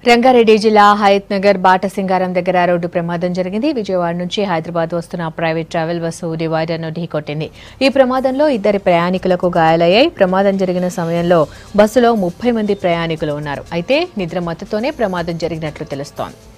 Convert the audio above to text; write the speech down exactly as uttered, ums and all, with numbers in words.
Ranga Reddy జిల్లా హయత్ నగర్ బాటసింగారం దగ్గర road ప్రమాదం జరిగింది. విజయవాడ నుంచి హైదరాబాద్ వస్తున్న ప్రైవేట్ ట్రావెల్ బస్సు డివైడర్ను ఢీకొట్టింది. ఈ ప్రమాదంలో ఇద్దరు ప్రయాణికులకు గాయాలయ్యాయి. ప్రమాదం జరిగిన సమయంలో బస్సులో ముప్పై మంది ప్రయాణికులు ఉన్నారు. అయితే నిద్రమత్తుతోనే ప్రమాదం జరిగినట్లు తెలుస్తోంది.